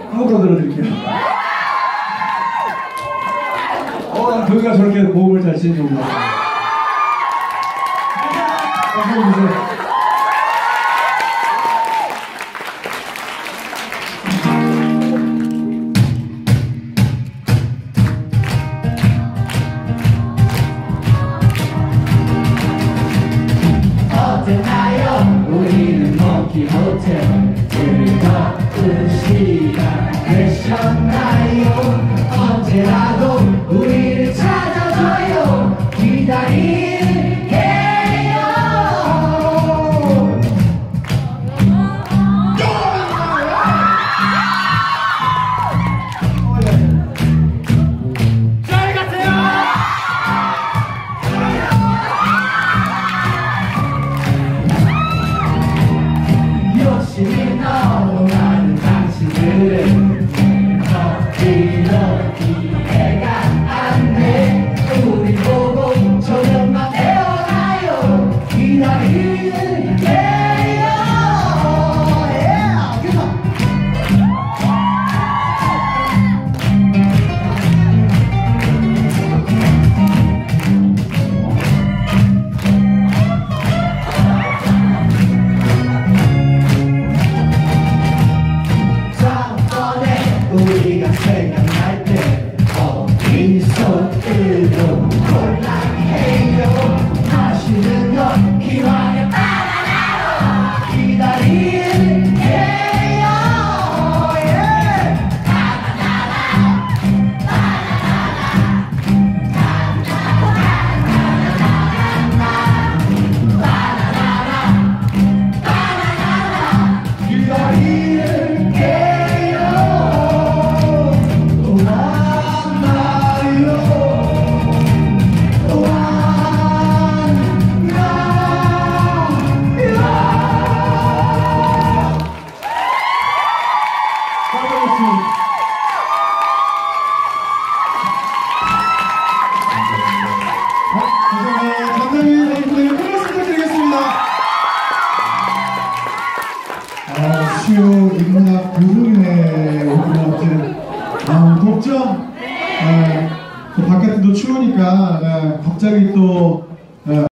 한번 더 들어드릴게요. 도희가 저렇게 고음을 잘 치는 줄 몰랐어요. 한번 보세요. 어땠나요? 우리는 몽키 호텔 즐거운 시간 되셨나요? 언제라도 우리를 찾아줘요. 기다릴게요. 잘 가세요. 열심히 넘어가는 당신들은 어디로 이해가 안 돼. 우리 보고 저녁만 태어나요. 기다릴게요. 우리가 생각날 때 어디서 으로 곤란해요. 마시는 건 기왕에 바나나로 기다릴게요. 수요 인문학 부흥회 오픈업체 덥죠? 바깥도 추우니까 갑자기 또